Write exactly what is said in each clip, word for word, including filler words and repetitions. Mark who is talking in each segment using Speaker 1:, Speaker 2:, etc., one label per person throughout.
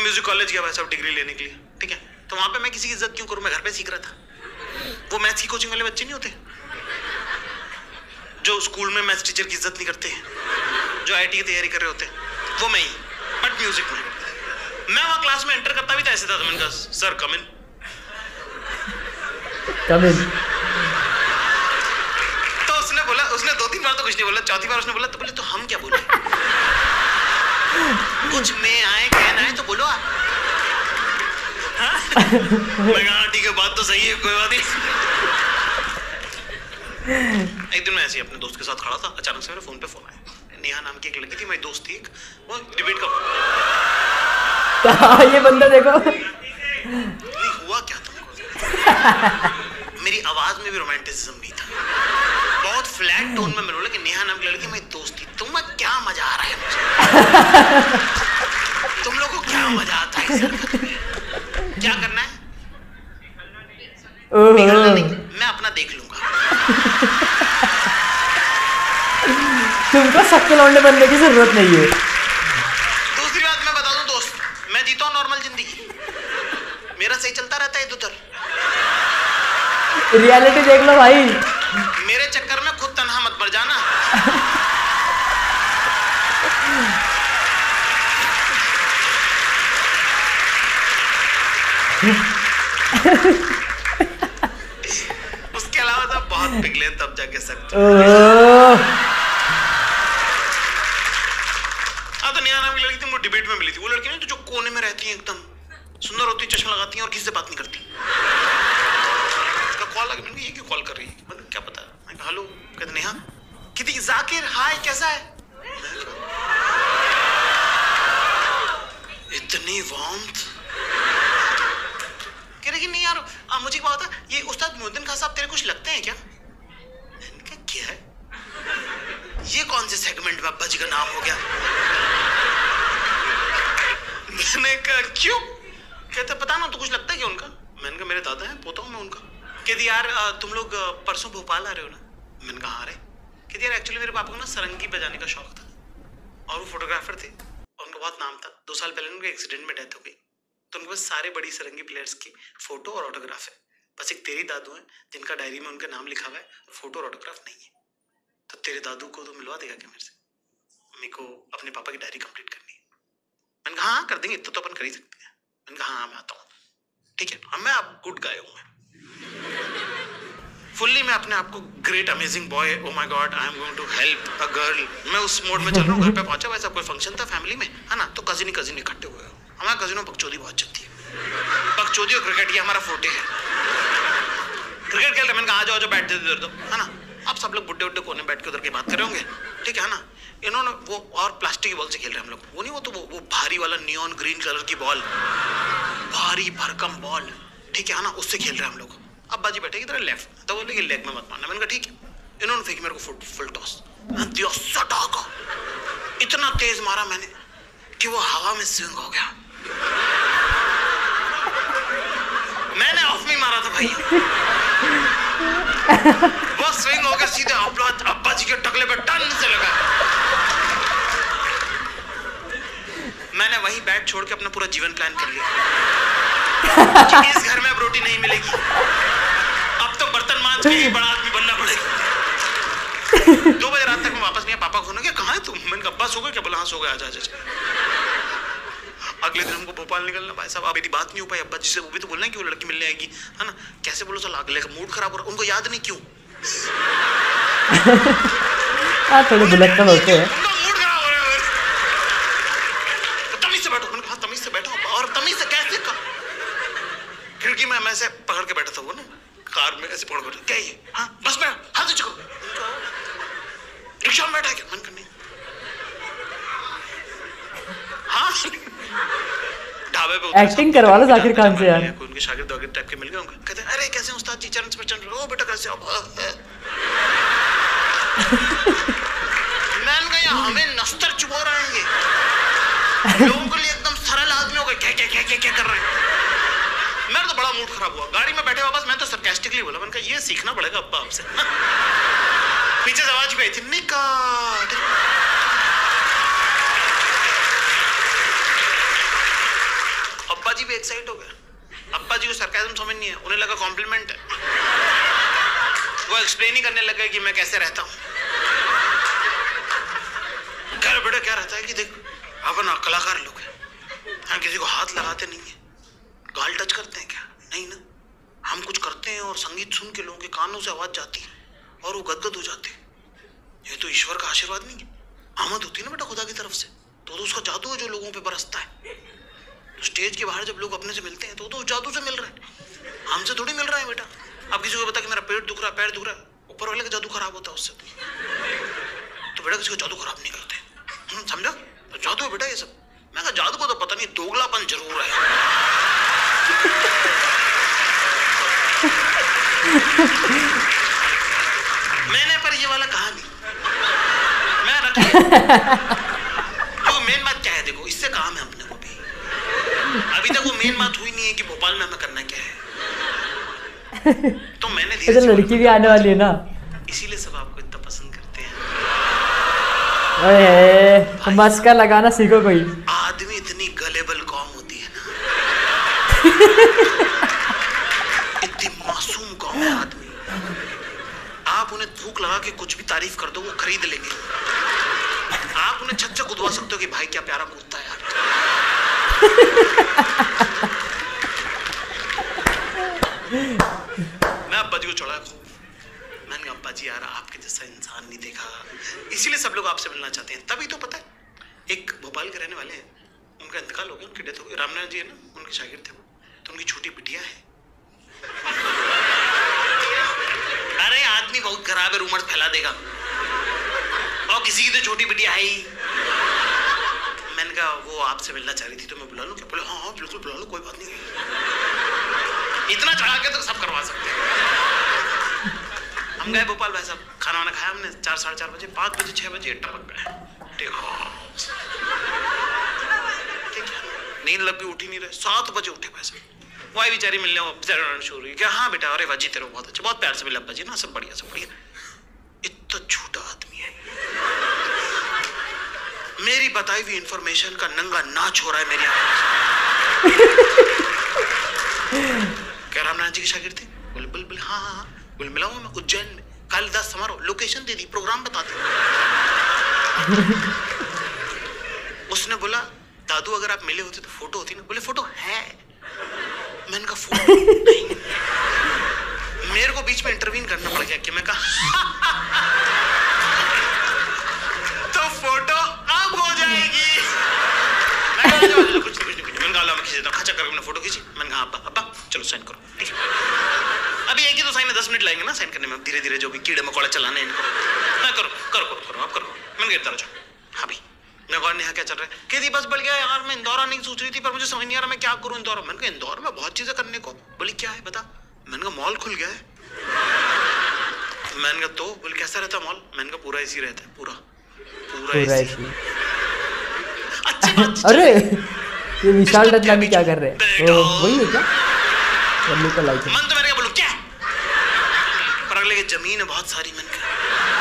Speaker 1: Music college गया भाई साहब डिग्री लेने के लिए, ठीक है। तो वहां पे मैं किसी की इज्जत क्यों करूं, मैं घर पे सीख रहा था। वो मैथ्स की कोचिंग वाले बच्चे नहीं होते जो स्कूल में मैथ्स टीचर की इज्जत नहीं करते, जो आईआईटी की तैयारी कर रहे होते, वो मैं ही, बट म्यूजिक में। मैं वहां क्लास में एंटर करता भी था ऐसे था, तो मैंने कहा सर कम इन
Speaker 2: कम इन।
Speaker 1: तो उसने बोला, उसने दो तीन बार तो कुछ नहीं बोला, चौथी बार उसने बोला तो बोले तो हम क्या बोले, कुछ में आए कहना है तो बोलो आप। मैं कहा ठीक है बात तो सही है, कोई बात नहीं। एक दिन मैं ऐसे ही अपने दोस्त के साथ खड़ा था, अचानक से मेरे फोन पे फोन आया। नेहा नाम की एक लड़की थी, मेरी दोस्त थी एक, वो डिबेट का
Speaker 2: ये बंदा देखो
Speaker 1: नहीं हुआ क्या तुमको। मेरी आवाज में भी रोमांटिसिज्म नहीं था, बहुत फ्लैट टोन में मैंने बोला कि नेहा नाम की लड़की मेरी दोस्त थी, तुम्हें क्या मजा आ रहा है मुझे, तुम लोगों को क्या मजा आता है, क्या करना है, निकलना नहीं, मैं अपना देख लूंगा।
Speaker 2: तुमको सबके लौंडे बनने की जरूरत नहीं है।
Speaker 1: दूसरी बात मैं बता दूं दोस्त, मैं जीता हूं नॉर्मल जिंदगी, मेरा सही चलता रहता है इधर उधर।
Speaker 2: रियलिटी देख लो भाई,
Speaker 1: मेरे चक्कर में खुद तन्हा मत मर जाना। उसके अलावा तो बहुत पिघले तब जाके सकते। हाँ तो नेहा नाम की लड़की थी, वो डिबेट में मिली थी। वो लड़की नहीं तो जो कोने में रहती है, एकदम सुंदर होती है, चश्मा लगाती है और किसी से बात नहीं करती। उसका कॉल आ गया, मैंने ये क्यों कॉल कर रही है, मैंने क्या पता। मैं कहा हेलो, कहते नेहा, कितनी जाकिर हाय कैसा है, इतनी वार्मथ। कह रही कि नहीं यार आ, मुझे क्या बता, ये उस्ताद मोहद्दीन खान साहब तेरे कुछ लगते हैं क्या। मैंने कहा क्या है ये, कौन से सेगमेंट में अब्बा जी का नाम हो गया। मैंने कहा क्यों, कहते पता ना तो कुछ लगता है क्या उनका। मैंने कहा मेरे दादा हैं, पोता हूं मैं उनका। कहती यार तुम लोग परसों भोपाल आ रहे हो ना। मैंने कहा हाँ रे। कहती यार एक्चुअली मेरे पापा को ना सरंगी बजाने का शौक था और वो फोटोग्राफर थे और उनका बहुत नाम था। दो साल पहले उनके एक्सीडेंट में डेथ हो गई, तो उनके पास सारे बड़ी सरंगी प्लेयर्स की फोटो और ऑटोग्राफ है। बस एक तेरी दादू है जिनका डायरी में उनका नाम लिखा हुआ है और फोटो और ऑटोग्राफ नहीं है। तो तेरे दादू को तो मिलवा देगा क्या मेरे से, मेरे को अपने पापा की डायरी कंप्लीट करनी है। मैंने कहा हाँ कर देंगे, इतना तो अपन कर ही सकते हैं। मैंने कहा हाँ मैं आता हूँ, ठीक है। अब मैं आप गुड गाय हूँ, मैं फुल्ली मैं अपने आप को great amazing boy, oh my god I am going to help a girl, मैं उस मोड में चल रहा हूँ। घर पे पहुंचा, वैसा कोई फंक्शन था फैमिली में, है ना, तो कजिन ही कजिन इकट्ठे हुए। हमारे कजिनों में बकचोदी बहुत चलती है, बकचोदी और क्रिकेट ये हमारा फोटे है। क्रिकेट खेल रहे, मैंने कहा आ जाओ आ जाओ बैठ देते इधर, तो है ना। अब सब लोग बुड्ढे बुड्ढे कोने बैठ के उधर के बात कर रहे होंगे, ठीक है ना। इन्होंने वो और प्लास्टिक की बॉल से खेल रहे हैं हम लोग, वो नहीं वो तो वो, वो भारी वाला नियॉन ग्रीन कलर की बॉल, भारी भरकम बॉल, ठीक है ना, उससे खेल रहे हैं हम लोग। अब बाजी बैठे इधर लेफ्ट, तो बोले कि लेग में मत मारना। मैंने कहा ठीक है। इन्होंने फेंकी मेरे को फुल फुल टॉस, दिया सटाका, इतना तेज मारा मैंने कि वो हवा में स्विंग हो गया। मैंने ऑफ में मारा था भाई, वो स्विंग हो गया सीधे अब्बा जी के टकले पे टन से लगा। मैंने वही बैट छोड़ के अपना पूरा जीवन प्लान कर लिया कि इस घर में अब रोटी नहीं मिलेगी, अब तो बर्तन मांज के ही बड़ा आदमी बनना पड़ेगा। दो बजे रात तक मैं वापस नहीं आया। पापा फोन किया कहाँ है तुम। मैंने कहा बस हो गया क्या, बोला हाँ सो गया, आजा आजा। अगले दिन हमको भोपाल निकलना, भाई साहब अब मेरी बात नहीं हो पाई अब्बा जी से। वो भी तो बोलना है कि वो लड़की मिलने आएगी, है ना। कैसे बोलो चल अगले का मूड खराब हो रहा, उनको याद नहीं क्यों।
Speaker 2: हाँ थोड़े बुलक्कड़ होते हैं।
Speaker 1: उनका मूड खराब हो रहा है। तमीज से बैठो, मैंने कहा तमीज से बैठो। और तमीज से कैसे का खिड़की में मैं ऐसे पकड़ के बैठा था, वो ना कार में ऐसे पकड़ कर, क्या ये हाँ बस में हाथ चको, रिक्शा में बैठा क्या। मन करनी हाँ ढाबे पे
Speaker 2: एक्टिंग करवा लो जाकिर खान से यार।
Speaker 1: उनके शागिर्द वागिर्द टाइप के मिल गए होंगे, कहते हैं अरे कैसे उस्ताद जी चरण स्पर्शन, ओ बेटा कैसे अब। मैंने कहा हमें नस्तर चुबो रहे हैं ये, लोगों के लिए एकदम सरल आदमी हो गए, क्या क्या क्या क्या क्या कर रहे हैं। मेरा तो बड़ा मूड खराब हुआ। गाड़ी में बैठे वापस मैं तो सरकास्टिकली बोला, मैंने कहा ये सीखना पड़ेगा अब्बा आपसे। पीछे से आवाज भी आई थी निकाट। एक्साइट हो गया। अप्पा जी को सरकाज़म समझ नहीं है, उन्हें लगा कॉम्प्लीमेंट है। वो एक्सप्लेन ही करने लगा कि मैं कैसे रहता हूँ। घर बेटा क्या रहता है कि देख अपन कलाकार लोग हैं, हम किसी को हाथ लगाते नहीं है, गाल टच करते हैं क्या? नहीं ना, हम कुछ करते हैं और संगीत सुन के लोगों के कानों से आवाज जाती है और वो गदगद हो जाते हैं। ये तो ईश्वर का आशीर्वाद नहीं है, आमद होती है ना बेटा खुदा की तरफ से, तो, तो उसका जादू है जो लोगों पे बरसता है। तो स्टेज के बाहर जब लोग अपने से मिलते हैं तो तो जादू से मिल रहे हैं, हमसे थोड़ी मिल रहा है बेटा। अब किसी को बता कि मेरा पेट दुख रहा है, पैर दुख रहा है, ऊपर वाले का जादू खराब होता है उससे। तो बेटा किसी को जादू खराब नहीं करते, समझा? तो जादू है बेटा ये सब। मैं कहा जादू को तो पता नहीं, दोगलापन जरूर है। मैंने पर ये वाला कहा नहीं, मैं रख लिया। तो मेन बात क्या है, देखो इससे काम है अपने को भी। अभी तक वो मेन बात हुई नहीं है कि भोपाल में हमें करना क्या है। तो मैंने धीरे
Speaker 2: धीरे लड़की भी आने वाली है ना,
Speaker 1: इसीलिए सब आपको इतना पसंद करते हैं।
Speaker 2: ओए मस्का लगाना सीखो कोई।
Speaker 1: आदमी इतनी गलेबल कौम होती है ना, इतनी मासूम कौम है आदमी। आप उन्हें थूक लगा के कुछ भी तारीफ कर दो, वो खरीद लेंगे। आप उन्हें छत से कूदवा सकते हो कि भाई क्या प्यारा कूदता है यार। मैं अब्बा जी को चढ़ा खूब, मैंने कहा अब्बा जी यार आपके जैसा इंसान नहीं देखा, इसीलिए सब लोग आपसे मिलना चाहते हैं। तभी तो पता है एक भोपाल के रहने वाले हैं, उनका इंतकाल हो गया, उनकी डेथ हो गई। रामनारायण जी है ना, उनके शागिर्द थे वो, तो उनकी छोटी बिटिया है। अरे आदमी बहुत खराब है, रूमर्स फैला देगा, और किसी की तो छोटी बिटिया है ही। मैंने कहा वो आपसे मिलना चाह रही थी तो मैं बुला लूं क्या? बोले हाँ हाँ बिल्कुल बुला लो, कोई बात नहीं। इतना चढ़ा के तो सब करवा सकते हैं। हम गए भोपाल, भाई साहब खाना वाना खाया हमने, चार साढ़े चार बजे, पाँच बजे छह बजे टपक गए। नींद लग भी उठ ही नहीं रहे, सात बजे उठे भाई साहब। वही बेचारी मिलने शुरू हुई, क्या हाँ बेटा, अरे वाजी तेरे बहुत अच्छा, बहुत प्यार से मिला अब्बा जी ना, सब बढ़िया सब बढ़िया। इतना झूठा आदमी है, मेरी बताई हुई इंफॉर्मेशन का नंगा नाच हो रहा है मेरी आंखों। क्या रामनारायण जी के शागिर्द थे? बोले बोले बोले हाँ हाँ हाँ। बोले मिला हूँ मैं उज्जैन में, कालिदास समारोह, लोकेशन दे दी, प्रोग्राम बता दी। उसने बोला दादू अगर आप मिले होते तो फोटो होती ना। बोले फोटो है। मैंने कहा फोटो नहीं। मेरे को बीच में इंटरवीन करना पड़ गया कि मैं कहा तो फोटो अब हो जाएगी। मैं कहा कुछ कुछ कुछ मैंने कहा मैं खींच देता हूँ, खचा करके मैंने फोटो खींची। मैंने कहा अब्बा अब्बा चलो साइन करो, ठीक है। अभी एक ही तो साइन है, दस मिनट लगेंगे ना साइन करने में, धीरे धीरे जो भी कीड़े मकोड़े चलाने इनको। मैं करो करो करो करो आप करो। मैंने गिरता रहा। हाँ भाई मैं गौर नेहा क्या चल रहा है? कहती बस बढ़ गया यार, मैं इंदौर आने की सोच रही थी पर मुझे समझ नहीं आ रहा मैं क्या करूं इंदौर। मैंने कहा इंदौर में बहुत चीजें करने को। बोली क्या है बता। मैंने कहा मॉल खुल गया है। मैंने कहा तो? बोले कैसा रहता मॉल? मैंने कहा पूरा एसी रहता है, पूरा पूरा एसी।
Speaker 2: अरे ये विशाल दत्तानी क्या कर रहे हैं? वही है क्या? मन तो मेरे क्या बोलूं क्या?
Speaker 1: पर अगले की जमीन है बहुत सारी। मैंने कहा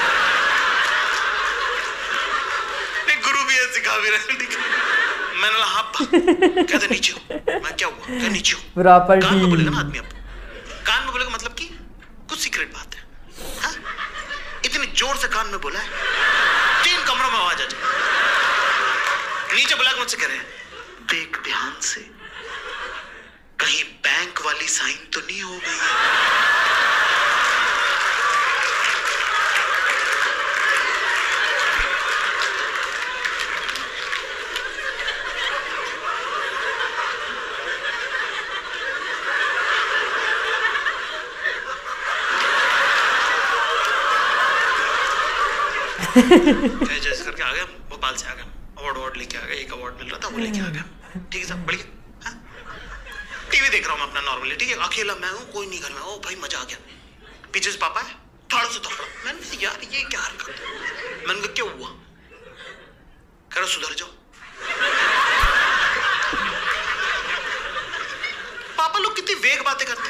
Speaker 1: गुरु भी है, सिखा भी रहे। मैंने बोला हाँ कहते नीचे हो। मैं क्या हुआ? क्या नीचे हो? कान में बोलेगा ना आदमी, अब कान में बोलेगा मतलब कि कुछ सीक्रेट बात है। हाँ? इतनी जोर से कान में बोला है तीन कमरों में आवाज आ जाए। नीचे बुला के मुझसे कह रहे देख ध्यान से, कहीं बैंक वाली साइन तो नहीं हो गई है। जैसे करके आ गया, भोपाल से आ गया, अवार्ड अवार्ड लेके आ गया, एक अवार्ड मिल रहा था वो लेके आ गया। ठीक है सब बढ़िया। हाँ? टीवी देख रहा हूँ मैं अपना नॉर्मली, ठीक है, अकेला मैं हूँ, कोई नहीं घर में। ओ भाई मजा आ गया। पीछे से पापा है, थोड़ा सा थोड़ा। मैंने कहा यार ये क्या हरकत। मैंने कहा क्या हुआ? कह रहा सुधर जाओ। पापा लोग कितनी वेग बातें करते।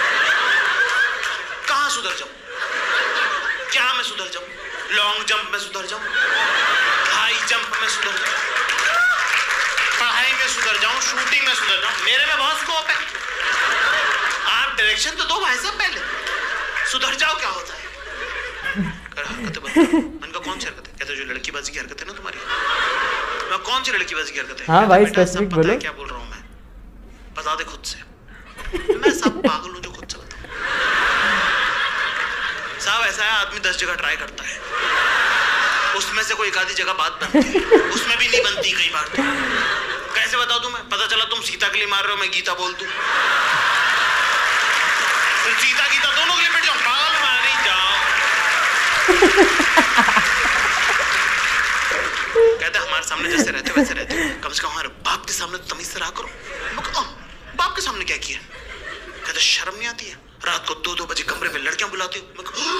Speaker 1: कहाँ सुधर जाऊं? क्या मैं सुधर जाऊं? लॉन्ग जंप में सुधर जाऊं, हाई जंप में सुधर जाऊं, पढ़ाई में सुधर सुधर जाऊं, शूटिंग में सुधर जाऊं, मेरे में बहुत स्कोप है। आप डायरेक्शन तो दो भाई साहब, पहले सुधर जाओ, क्या होता है। हरकतें बता, मैंने कहा कौन सी हरकतें? कहते जो लड़कीबाजी की हरकतें ना तुम्हारी। मैं कौन सी लड़कीबाजी की हरकतें?
Speaker 2: हाँ भाई स्पेसिफिक बोलो।
Speaker 1: क्या बोल रहा हूँ मैं, बता दे खुद से। मैं सब पागल हूँ जो खुद से बताऊँ। साहब ऐसा है, आदमी दस जगह ट्राई करता है, उसमें से कोई एक आधी जगह बात बनती है, उसमें भी नहीं बनती कई बार। तो कैसे बता दूं मैं? पता चला तुम सीता के लिए मार रहे हो, मैं गीता बोल दूं, फिर सीता गीता दोनों के लिए बैठ जाओ, पागल मार जाओ। कहते हमारे सामने जैसे रहते वैसे रहते, कम से कम हमारे बाप के सामने तो तमीज से रहा करो। बाप के सामने क्या किया? कहते शर्म नहीं आती है? रात को दो दो बजे कमरे में लड़कियां बुलाती हो।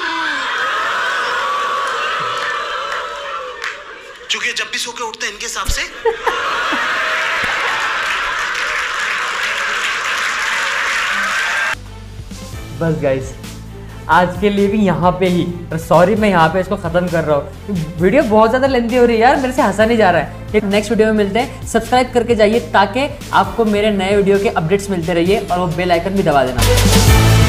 Speaker 1: क्योंकि जब भी सो के उठते हैं इनके हिसाब से।
Speaker 2: बस गाइस आज के लिए भी यहाँ पे ही, सॉरी मैं यहाँ पे इसको ख़त्म कर रहा हूँ, वीडियो बहुत ज़्यादा लेंथी हो रही है यार, मेरे से हंसा नहीं जा रहा है। एक नेक्स्ट वीडियो में मिलते हैं, सब्सक्राइब करके जाइए ताकि आपको मेरे नए वीडियो के अपडेट्स मिलते रहिए और वो बेल आइकन भी दबा देना।